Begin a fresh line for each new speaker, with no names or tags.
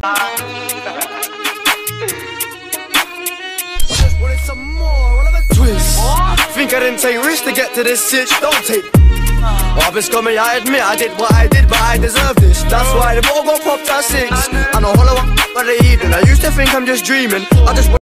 Just wanted some more, what of a twist. Think I didn't take risks to get to this sitch, don't take. I've been scummy, I admit I did what I did, but I deserve this. That's why the ball got popped at 6. I know hollow up by the evening. I used to think I'm just dreaming. I just